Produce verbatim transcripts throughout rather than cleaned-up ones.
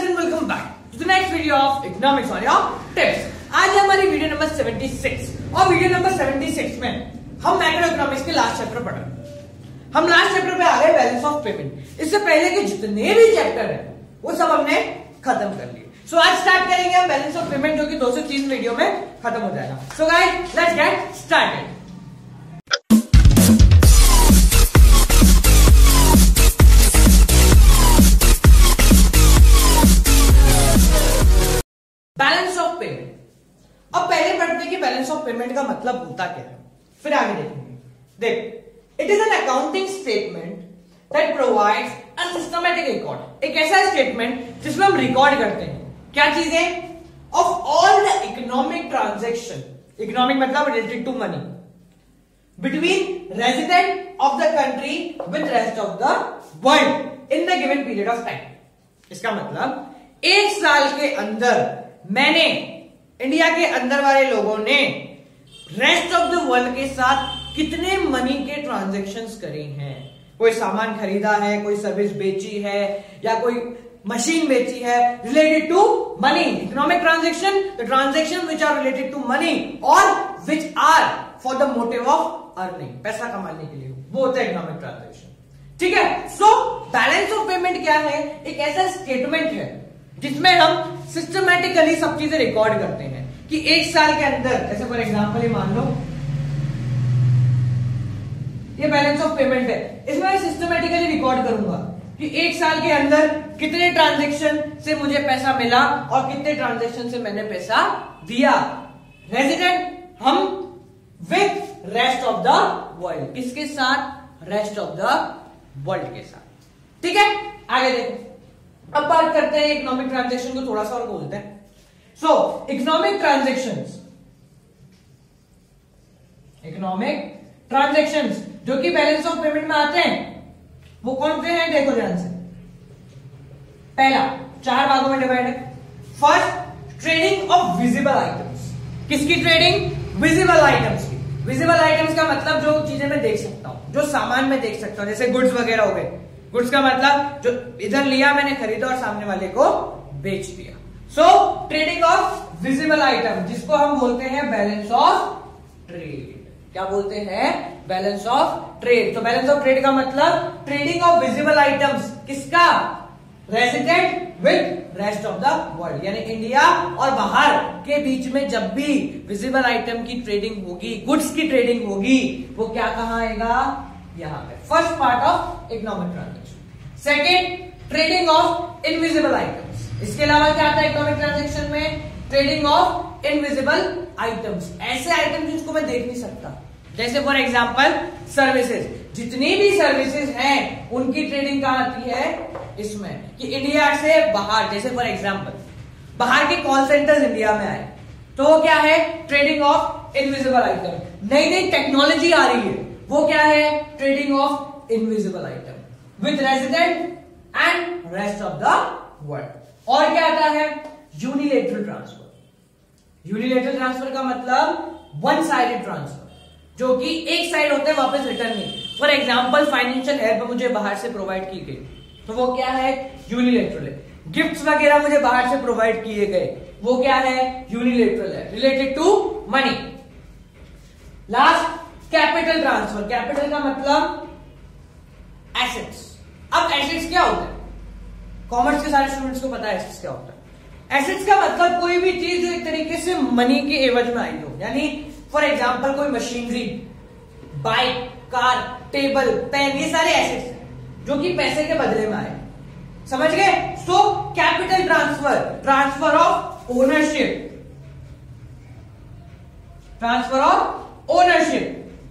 and welcome back to the next video of economics on your tips। आज है हमारी video number छिहत्तर और वीडियो नंबर छिहत्तर में हम मैक्रो इकोनॉमिक्स के लास्ट चैप्टर पढ़ रहे हैं। हम लास्ट चैप्टर पे आ गए बैलेंस ऑफ पेमेंट। इससे पहले के जितने भी चैप्टर है वो सब हमने खत्म कर लिए। सो so, आज स्टार्ट करेंगे हम बैलेंस ऑफ पेमेंट, जो कि दो से तीन वीडियो में खत्म हो जाएगा। So guys let's get started. Balance of payment. अब पहले पढ़ते हैं कि बैलेंस ऑफ पेमेंट का मतलब होता क्या है, फिर आगे देखेंगे। देख, it is an accounting statement that provides a systematic record. एक ऐसा स्टेटमेंट जिसमें हम रिकॉर्ड करते हैं क्या चीजें, of all the economic transaction. Economic मतलब related to money between resident of the country with rest of the world in the given period of time. इसका मतलब एक साल के अंदर मैंने, इंडिया के अंदर वाले लोगों ने रेस्ट ऑफ द वर्ल्ड के साथ कितने मनी के ट्रांजैक्शंस करे हैं। कोई सामान खरीदा है, कोई सर्विस बेची है, या कोई मशीन बेची है, related to money. Economic transaction, the transaction which are related to money और which are for the motive of earning, पैसा कमाने के लिए, वो होता है इकोनॉमिक ट्रांजैक्शन। ठीक है। सो बैलेंस ऑफ पेमेंट क्या है, एक ऐसा स्टेटमेंट है जिसमें हम सिस्टमैटिकली सब चीजें रिकॉर्ड करते हैं कि एक साल के अंदर, जैसे फॉर एग्जांपल ये मान लो ये बैलेंस ऑफ पेमेंट है, इसमें मैं सिस्टमैटिकली रिकॉर्ड करूंगा कि एक साल के अंदर कितने ट्रांजैक्शन से मुझे पैसा मिला और कितने ट्रांजैक्शन से मैंने पैसा दिया। रेजिडेंट हम with rest of the world, किसके साथ, रेस्ट ऑफ द वर्ल्ड के साथ। ठीक है, आगे देखो। अब बात करते हैं इकोनॉमिक ट्रांजैक्शन को थोड़ा सा और बोलते हैं। So economic transactions, economic transactions जो कि बैलेंस ऑफ पेमेंट में आते हैं वो कौन से हैं, देखो ध्यान से। पहला चार भागों में डिवाइड है। First, trading of visible items. किसकी ट्रेडिंग, विजिबल आइटम्स की। विजिबल आइटम्स का मतलब जो चीजें मैं देख सकता हूं, जो सामान में देख सकता हूं, जैसे गुड्स वगैरह हो गए। गुड्स का मतलब जो इधर लिया मैंने, खरीदा और सामने वाले को बेच दिया। So trading of visible item, जिसको हम बोलते हैं बैलेंस ऑफ ट्रेड। क्या बोलते हैं, बैलेंस ऑफ ट्रेड। तो बैलेंस ऑफ ट्रेड का मतलब ट्रेडिंग ऑफ विजिबल आइटम्स, किसका, resident with rest of the world, यानी इंडिया और बाहर के बीच में जब भी विजिबल आइटम की ट्रेडिंग होगी, गुड्स की ट्रेडिंग होगी, वो क्या कहां आएगा, यहां पे। First part of economic transaction. Second, trading of invisible items. इसके अलावा क्या आता है इकोनॉमिक ट्रांजैक्शन में, ट्रेडिंग ऑफ इनविजिबल आइटम्स, ऐसे आइटम जिसको मैं देख नहीं सकता। जैसे फॉर एग्जांपल सर्विसेज, जितनी भी सर्विसेज हैं उनकी ट्रेडिंग कहां आती है, इसमें, कि इंडिया से बाहर, जैसे फॉर एग्जांपल बाहर के कॉल सेंटर्स इंडिया में आए तो वो क्या है, ट्रेडिंग ऑफ इनविजिबल आइटम। नई नई टेक्नोलॉजी आ रही है, वो क्या है, trading of invisible item with resident and rest of the world. और क्या आता है, यूनिलेटरल ट्रांसफर। यूनिलेटरल ट्रांसफर का मतलब वन साइडेड ट्रांसफर, जो कि एक साइड होता है, वापस रिटर्न नहीं। फॉर एग्जांपल फाइनेंशियल हेल्प मुझे बाहर से प्रोवाइड की गई तो वो क्या है, यूनिलेटरल है। गिफ्ट्स वगैरह मुझे बाहर से प्रोवाइड किए गए, वो क्या है, यूनिलेटरल है, related to money. Last, capital transfer. Capital का मतलब एसेट्स। अब एसेट्स क्या होता है, कॉमर्स के सारे स्टूडेंट्स को पता है एसेट्स क्या होता है। एसेट्स का मतलब कोई भी चीज जो एक तरीके से मनी के एवज में आई हो, यानी फॉर एग्जांपल कोई machinery, bike, car, table, pen, ये सारे एसेट्स हैं जो कि पैसे के बदले में आए। समझ गए। So capital transfer, transfer of ownership, transfer of ownership.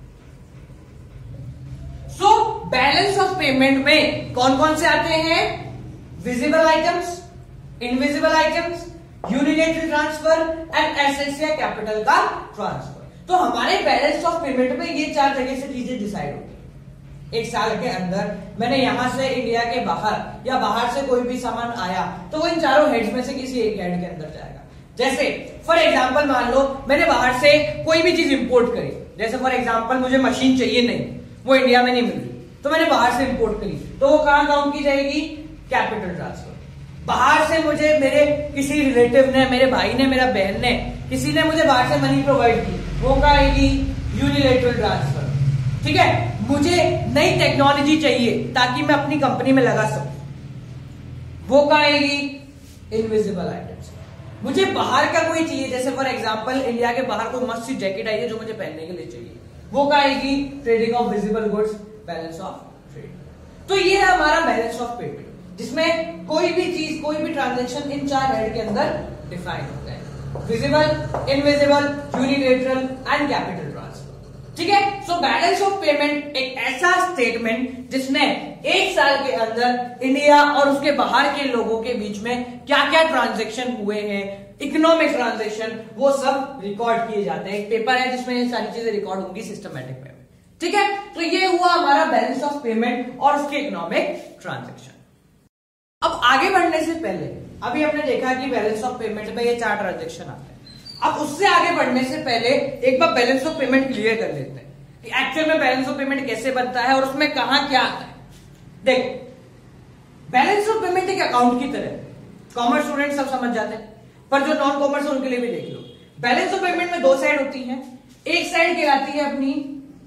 So balance of payment में कौन कौन से आते हैं, visible items, invisible items, unilateral transfer and assets या कैपिटल का ट्रांसफर। तो हमारे बैलेंस ऑफ पेमेंट में ये चार जगह से चीजें डिसाइड होती है। एक साल के अंदर मैंने यहां से इंडिया के बाहर या बाहर से कोई भी सामान आया तो वो इन चारों हेड्स में से किसी एक हेड के अंदर जाएगा। जैसे फॉर एग्जांपल मान लो मैंने बाहर से कोई भी चीज इंपोर्ट करी, जैसे फॉर एग्जांपल मुझे मशीन चाहिए नहीं, वो इंडिया में नहीं मिल रही, तो मैंने बाहर से इंपोर्ट करी, तो वो कहां काउंट की जाएगी, कैपिटल ट्रांसफर। बाहर से मुझे मेरे किसी रिलेटिव ने, मेरे भाई ने, मेरा बहन ने, किसी ने मुझे बाहर से मनी प्रोवाइड की, वो क्या आएगी? Unilateral transfer. ठीक है, मुझे नई टेक्नोलॉजी चाहिए ताकि मैं अपनी कंपनी में लगा सकूं, वो क्या आएगी? Invisible items. मुझे बाहर का कोई चाहिए, जैसे फॉर एग्जांपल इंडिया के बाहर कोई मस्त सी जैकेट आई है जो मुझे पहनने के लिए चाहिए, वो क्या आएगी? Trading of visible goods, balance of trade. तो ये है हमारा बैलेंस ऑफ पेमेंट, जिसमें कोई भी चीज, कोई भी ट्रांजेक्शन इन चार हेड के अंदर डिफाइन होता है: visible, invisible, unilateral and capital transfer. ठीक है, सो बैलेंस ऑफ पेमेंट एक ऐसा स्टेटमेंट जिसने एक साल के अंदर इंडिया और उसके बाहर के लोगों के बीच में क्या क्या ट्रांजेक्शन हुए हैं, इकोनॉमिक ट्रांजेक्शन, वो सब रिकॉर्ड किए जाते हैं। एक पेपर है जिसमें ये सारी चीजें रिकॉर्ड होंगी सिस्टमैटिक वे में। ठीक है, तो ये हुआ हमारा बैलेंस ऑफ पेमेंट और उसके इकोनॉमिक ट्रांजेक्शन। अब आगे बढ़ने से पहले, अभी हमने देखा कि बैलेंस ऑफ पेमेंट में ये चार ट्रांजेक्शन आते हैं। अब उससे आगे बढ़ने से पहले एक बार बैलेंस ऑफ पेमेंट क्लियर कर लेते हैं कि एक्चुअल में बैलेंस ऑफ पेमेंट कैसे बनता है और उसमें कहां क्या आता है। देखो, बैलेंस ऑफ पेमेंट एक अकाउंट की तरह, कॉमर्स स्टूडेंट सब समझ जाते हैं, पर जो नॉन कॉमर्स है उनके लिए भी देख लो। बैलेंस ऑफ पेमेंट में दो साइड होती है, एक साइड कहलाती है अपनी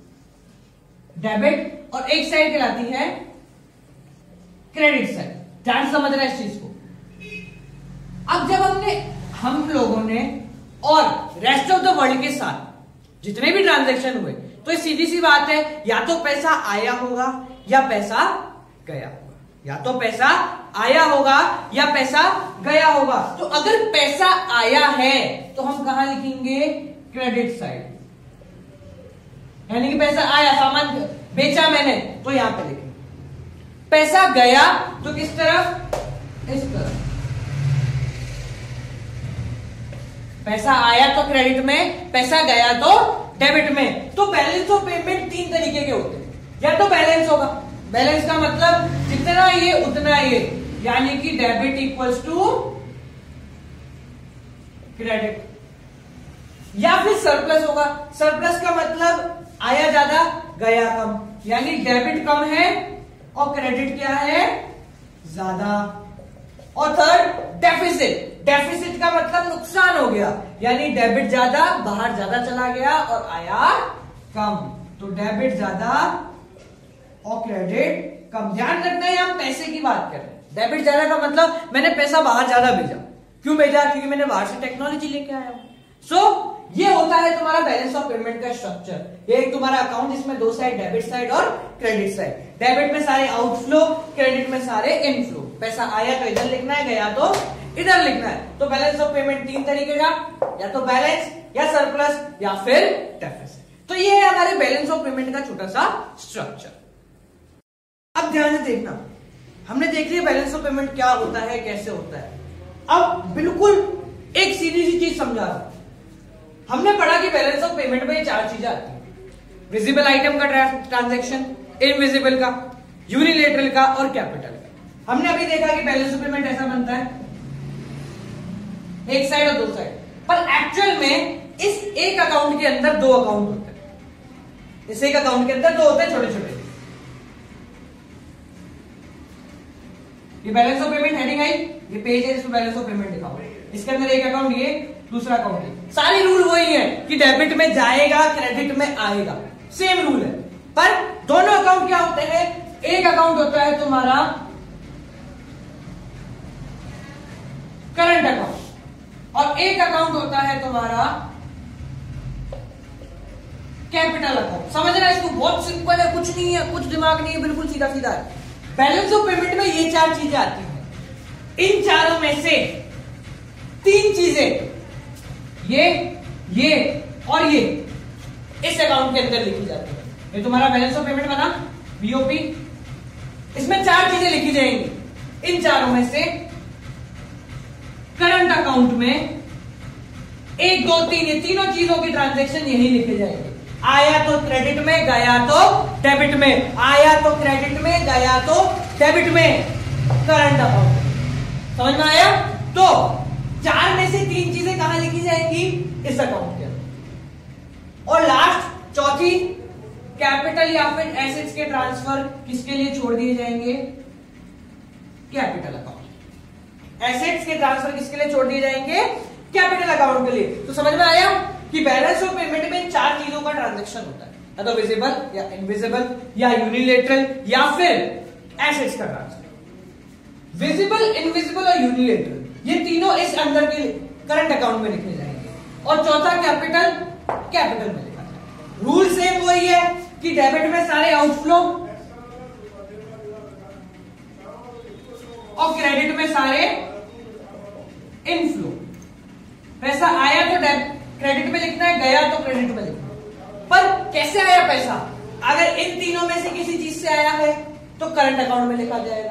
डेबिट और एक साइड कहलाती है क्रेडिट साइड। ध्यान समझ रहे हैं इस चीज को। अब जब हमने, हम लोगों ने और रेस्ट ऑफ द वर्ल्ड के साथ जितने भी ट्रांजैक्शन हुए, तो ये सीधी सी बात है, या तो पैसा आया होगा या पैसा गया होगा, या तो पैसा आया होगा या पैसा गया होगा। तो अगर पैसा आया है तो हम कहां लिखेंगे? क्रेडिट साइड, यानी कि पैसा आया, सामान बेचा मैंने, तो यहां पे लिखेंगे। पैसा गया तो किस तरफ? इस तरफ। पैसा आया तो क्रेडिट में, पैसा गया तो डेबिट में। तो बैलेंस ऑफ पेमेंट तीन तरीके के होते हैं, या तो बैलेंस होगा, बैलेंस का मतलब जितना ये उतना ये, यानी कि डेबिट इक्वल्स टू क्रेडिट, या फिर सरप्लस होगा। सरप्लस का मतलब आया ज्यादा गया कम, यानी डेबिट कम है और क्रेडिट क्या है? ज्यादा। और थर्ड डेफिसिट, डेफिसिट का मतलब नुकसान हो गया, यानी डेबिट ज्यादा, बाहर ज्यादा चला गया और आया कम, तो डेबिट ज्यादा और क्रेडिट कम। ध्यान रखना है हम पैसे की बात कर रहे हैं। डेबिट ज्यादा का मतलब मैंने पैसा बाहर ज्यादा भेजा। क्यों भेजा? क्योंकि मैंने बाहर से टेक्नोलॉजी लेके आया हूं। सो so, ये होता है तुम्हारा बैलेंस ऑफ पेमेंट का स्ट्रक्चर। ये एक तुम्हारा अकाउंट जिसमें दो साइड, डेबिट साइड और क्रेडिट साइड। डेबिट में सारे आउटफ्लो, क्रेडिट में सारे इनफ्लो। पैसा आया तो इधर लिखना है, गया तो इधर लिखना है। तो बैलेंस ऑफ पेमेंट तीन तरीके का, या तो बैलेंस, या सरप्लस, या फिर डेफिसिट। तो ये है हमारे बैलेंस ऑफ पेमेंट का छोटा सा स्ट्रक्चर। अब ध्यान से देखना, हमने देख लिया बैलेंस ऑफ पेमेंट क्या होता है, कैसे होता है। अब बिल्कुल एक सीधी सी चीज समझा रहा हूं। हमने पढ़ा कि बैलेंस ऑफ पेमेंट में चार चीजें आती हैं: विजिबल आइटम का ट्रांजैक्शन, इनविजिबल का, यूनिलैटरल का और कैपिटल का। हमने अभी देखा कि बैलेंस ऑफ पेमेंट ऐसा बनता है, एक साइड और दो साइड, पर एक्चुअल में इस एक अकाउंट के अंदर दो अकाउंट होते हैं। इस एक अकाउंट के अंदर दो होते हैं छोटे छोटे। ये बैलेंस ऑफ पेमेंट हेडिंग आई, ये पेज है जिसमें बैलेंस ऑफ पेमेंट लिखा हुआ है। इसके अंदर एक अकाउंट ये, दूसरा अकाउंट ये। सारी रूल वही है कि डेबिट में जाएगा, क्रेडिट में आएगा, सेम रूल है। पर दोनों अकाउंट क्या होते हैं? एक अकाउंट होता है तुम्हारा करंट अकाउंट और एक अकाउंट होता है तुम्हारा कैपिटल अकाउंट। समझ रहे हैं इसको? बहुत सिंपल है, कुछ नहीं है, कुछ दिमाग नहीं है, बिल्कुल सीधा सीधा है। बैलेंस ऑफ पेमेंट में ये चार चीजें आती हैं। इन चारों में से तीन चीजें, ये, ये और ये, इस अकाउंट के अंदर लिखी जाती है। ये तुम्हारा बैलेंस ऑफ पेमेंट बना, बीओपी। इसमें चार चीजें लिखी जाएंगी। इन चारों में से करंट अकाउंट में एक, दो, तीन, ये तीनों चीजों की ट्रांजैक्शन यही लिखे जाएंगे। आया तो क्रेडिट में, गया तो डेबिट में, आया तो क्रेडिट में, गया तो डेबिट में, करंट अकाउंट। समझ में आया? तो चार में से तीन चीजें कहां लिखी जाएंगी? इस अकाउंट के अंदर। और लास्ट चौथी, कैपिटल या फिर एसेट्स के ट्रांसफर किसके लिए छोड़ दिए जाएंगे? Capital account. एसेट्स के ट्रांसफर किसके लिए छोड़ दिए जाएंगे? कैपिटल अकाउंट के लिए। तो समझ में आया कि बैलेंस ऑफ पेमेंट में इन चार चीजों का ट्रांजेक्शन होता है, या तो विजिबल या इनविजिबल या यूनिलेटरल या फिर एसेट्स का ट्रांसफर। विजिबल, इनविजिबल और यूनिलेटरल, ये तीनों इस अंदर के करंट अकाउंट में लिखे जाएंगे, और चौथा कैपिटल, कैपिटल में लिखा जाएगा। रूल सेम वही है कि डेबिट में सारे आउटफ्लो और क्रेडिट में सारे इनफ्लो। पैसा आया तो क्रेडिट में लिखना है, गया तो क्रेडिट में लिखना है। पर कैसे आया पैसा? अगर इन तीनों में से किसी चीज से आया है तो करंट अकाउंट में लिखा जाएगा,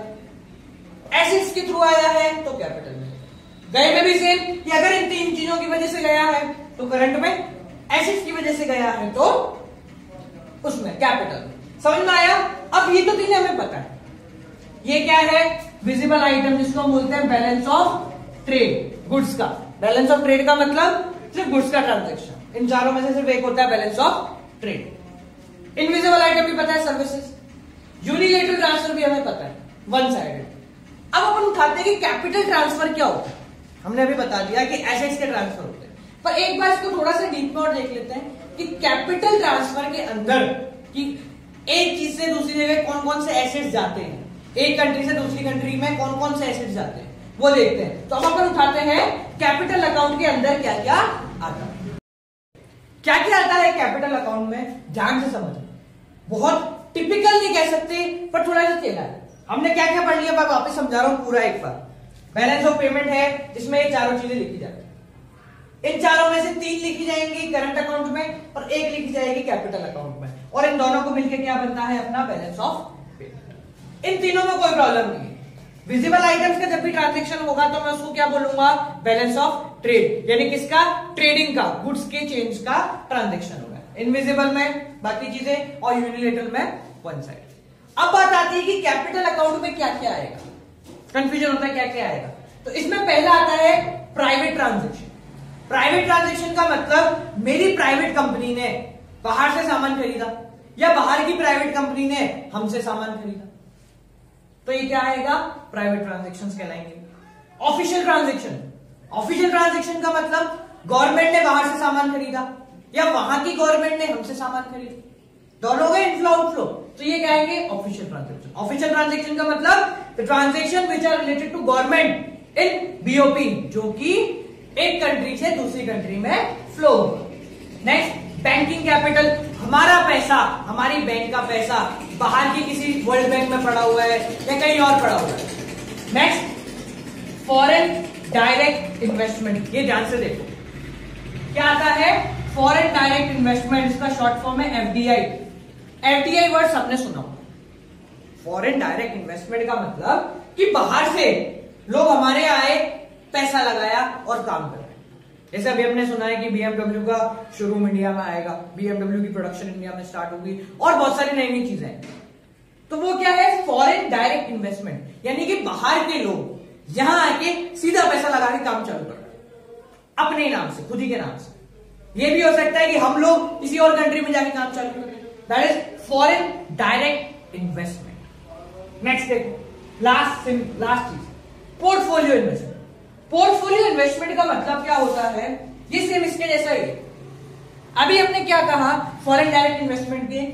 एसेट्स के थ्रू आया है तो कैपिटल में। गए में भी सेम कि अगर इन तीन चीजों की वजह से गया है तो करंट में, एसेट्स की वजह से गया है तो उसमें कैपिटल। समझ में आया? अब ये तो तीन हमें पता है। ये क्या है? विजिबल आइटम, जिसको हम बोलते हैं बैलेंस ऑफ ट्रेड, गुड्स का। बैलेंस ऑफ ट्रेड का मतलब सिर्फ गुड्स का ट्रांजैक्शन। इन चारों में से सिर्फ एक होता है balance of trade. Invisible item भी पता है, सर्विसेज। यूनिलेटरल ट्रांसफर भी हमें पता है, वन साइडेड। अब अपन उठाते हैं कि कैपिटल ट्रांसफर क्या होता है। हमने अभी बता दिया कि एसेट्स के ट्रांसफर होते हैं, पर एक बार इसको थोड़ा सा डीप में और देख लेते हैं कि कैपिटल ट्रांसफर के अंदर कि एक चीज से दूसरी जगह कौन कौन से एसेट्स जाते हैं, एक कंट्री से दूसरी कंट्री में कौन कौन से एसेट्स जाते हैं, वो देखते हैं। तो अब अपन उठाते हैं कैपिटल अकाउंट के अंदर क्या क्या आता है। क्या क्या आता है कैपिटल अकाउंट में, ध्यान से समझो। बहुत टिपिकल नहीं कह सकते, पर थोड़ा सा चला है। हमने क्या क्या पढ़ लिया, मैं वापस समझा रहा हूं पूरा एक बार। बैलेंस ऑफ पेमेंट है जिसमें ये चारों चीजें लिखी जाती है। इन चारों में से तीन लिखी जाएंगी करंट अकाउंट में और एक लिखी जाएगी कैपिटल अकाउंट में, और इन दोनों को मिलकर क्या बनता है अपना बैलेंस ऑफ पेमेंट। इन तीनों में कोई प्रॉब्लम नहीं है। विजिबल आइटम्स का जब भी ट्रांजैक्शन होगा तो मैं उसको क्या बोलूंगा? बैलेंस ऑफ ट्रेड, यानी किसका? ट्रेडिंग का, गुड्स के चेंज का ट्रांजैक्शन होगा। इनविजिबल में बाकी चीजें और यूनिलेटरल में वन साइड। अब बात आती है कि कैपिटल अकाउंट में क्या क्या आएगा। कंफ्यूजन होता है क्या क्या आएगा। तो इसमें पहला आता है प्राइवेट ट्रांजैक्शन। प्राइवेट ट्रांजैक्शन का मतलब मेरी प्राइवेट कंपनी ने बाहर से सामान खरीदा या बाहर की प्राइवेट कंपनी ने हमसे सामान खरीदा, तो ये क्या आएगा? प्राइवेट ट्रांजैक्शंस कहलाएंगे। ऑफिशियल ट्रांजैक्शन, ऑफिशियल ट्रांजैक्शन का मतलब गवर्नमेंट ने बाहर से सामान खरीदा या वहां की गवर्नमेंट ने हमसे सामान खरीदा, दोनों का इनफ्लो आउटफ्लो, तो ये क्या आएंगे? Official transaction. ऑफिशियल ट्रांजैक्शन का मतलब the transaction which are related to government in BOP, जो कि एक कंट्री से दूसरी कंट्री में फ्लो होगा। नेक्स्ट, बैंकिंग कैपिटल, हमारा पैसा, हमारी बैंक का पैसा बाहर की किसी वर्ल्ड बैंक में पड़ा हुआ है या कहीं और पड़ा हुआ है। नेक्स्ट, फॉरेन डायरेक्ट इन्वेस्टमेंट, ये ध्यान से देखो क्या आता है। फॉरेन डायरेक्ट इन्वेस्टमेंट, इसका शॉर्ट फॉर्म है एफडीआई। एफडीआई वर्ड सबने सुना होगा। फॉरेन डायरेक्ट इन्वेस्टमेंट का मतलब कि बाहर से लोग हमारे आए, पैसा लगाया और काम कर रहे हैं। जैसे अभी हमने सुना है कि बीएमडब्ल्यू का शोरूम इंडिया में आएगा, बीएमडब्ल्यू की प्रोडक्शन इंडिया में स्टार्ट होगी और बहुत सारी नई नई चीजें हैं। तो वो क्या है? फॉरेन डायरेक्ट इन्वेस्टमेंट, यानी कि बाहर के लोग यहां आके सीधा पैसा लगा के काम चालू कर रहे हैं अपने नाम से, खुद ही के नाम से। ये भी हो सकता है कि हम लोग किसी और कंट्री में जाके काम चालू करें। That is foreign direct investment. Next देखो, लास्ट लास्ट चीज, पोर्टफोलियो इन्वेस्टमेंट। पोर्टफोलियो इन्वेस्टमेंट का मतलब क्या होता है? ये सेम इसके जैसा ही है। अभी हमने क्या कहा फॉरेन डायरेक्ट इन्वेस्टमेंट के,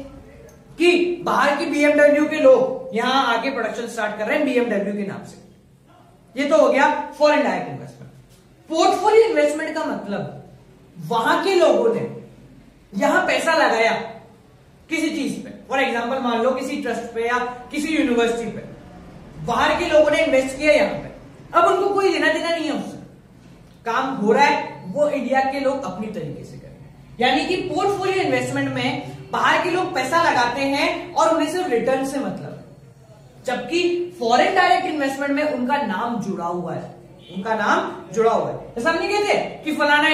कि बाहर की बीएमडब्ल्यू के लोग यहां आके प्रोडक्शन स्टार्ट कर रहे हैं बीएमडब्ल्यू के नाम से, ये तो हो गया foreign direct investment. Portfolio investment का मतलब वहां के लोगों ने यहां पैसा लगाया किसी चीज पे, फॉर एग्जाम्पल मान लो किसी ट्रस्ट पे या किसी यूनिवर्सिटी पे, बाहर के लोगों ने इन्वेस्ट किया यहां पे, अब उनको कोई लेना देना नहीं है उससे, काम हो रहा है वो इंडिया के लोग अपनी तरीके से कर रहे हैं। यानी कि पोर्टफोलियो इन्वेस्टमेंट में बाहर के लोग पैसा लगाते हैं और उन्हें सिर्फ रिटर्न से मतलब है, जबकि फॉरेन डायरेक्ट इन्वेस्टमेंट में उनका नाम जुड़ा हुआ है, उनका नाम जुड़ा हुआ है। जैसा हम नहीं कहते कि फलाना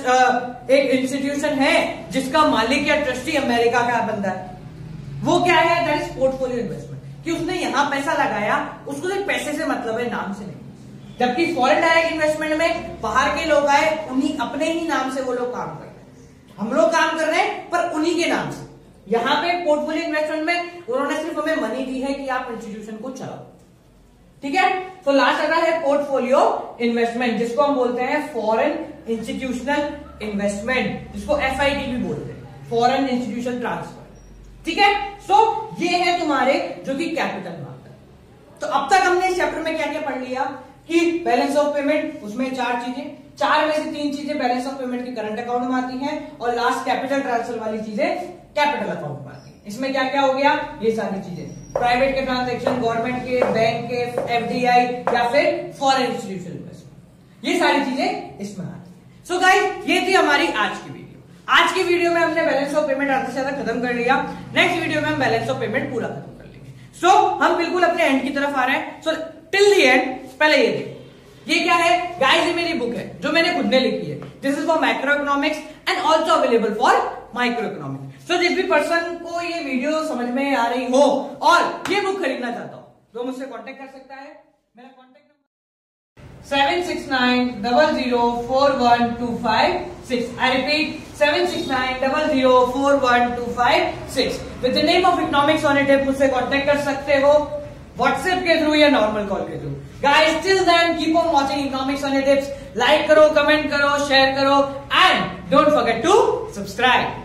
एक इंस्टीट्यूशन है जिसका मालिक या ट्रस्टी अमेरिका का बंदा है, वो क्या है? दैट इज पोर्टफोलियो इन्वेस्टमेंट, कि उसने यहां पैसा लगाया, उसको सिर्फ पैसे से मतलब है, नाम से नहीं। जबकि फॉरेन डायरेक्ट इन्वेस्टमेंट में बाहर के लोग आए, उन्हीं अपने ही नाम से वो लोग काम कर रहे हैं, हम लोग काम कर रहे हैं पर उन्हीं के नाम से। यहाँ पे पोर्टफोलियो इन्वेस्टमेंट में उन्होंने सिर्फ हमें मनी दी है कि आप इंस्टीट्यूशन को चलाओ, ठीक है। तो लास्ट आ रहा है पोर्टफोलियो इन्वेस्टमेंट, जिसको हम बोलते हैं फॉरेन इंस्टीट्यूशनल इन्वेस्टमेंट, जिसको एफ आई टी भी बोलते हैं, फॉरेन इंस्टीट्यूशन ट्रांसफर। ठीक है। सो so, ये है तुम्हारे जो कि कैपिटल मार्केट। तो अब तक हमने इस चैप्टर में क्या क्या पढ़ लिया कि बैलेंस ऑफ पेमेंट, उसमें चार चीजें, चार में से तीन चीजें बैलेंस ऑफ पेमेंट के करंट अकाउंट में आती हैं, और लास्ट कैपिटल ट्रांसफर वाली चीजें कैपिटल अकाउंट में आती हैं। इसमें क्या क्या हो गया, ये सारी चीजें, प्राइवेट के ट्रांजेक्शन, गवर्नमेंट के, बैंक के, एफ डी आई या फिर फॉरेन इंस्टीट्यूशनल इन्वेस्टमेंट, ये सारी चीजें इसमें आती हैं। सो गाइस, ये थी हमारी आज की वीडियो। आज की वीडियो में हमने बैलेंस ऑफ पेमेंट आधा से ज्यादा खत्म कर लिया। नेक्स्ट वीडियो में हम बैलेंस ऑफ पेमेंट पूरा खत्म कर लेंगे। सो so, हम बिल्कुल अपने एंड की तरफ आ रहे हैं। सो टिल द एंड पहले ये देखो, ये क्या है गाइस, ये मेरी बुक है जो मैंने खुद ने लिखी है। This is for micro economics and also available for micro economics. So जिस भी पर्सन को ये वीडियो समझ में आ रही हो और ये बुक खरीदना चाहता हो तो मुझसे कॉन्टेक्ट कर सकता है। मेरा contact seven six nine double zero four one two five six. I repeat, seven six nine double zero four one two five six. With the name of economics on it मुझसे contact कर सकते हो WhatsApp के through या normal call के through. Guys till then keep on watching economics on it. Like करो, comment करो, share करो and don't forget to subscribe.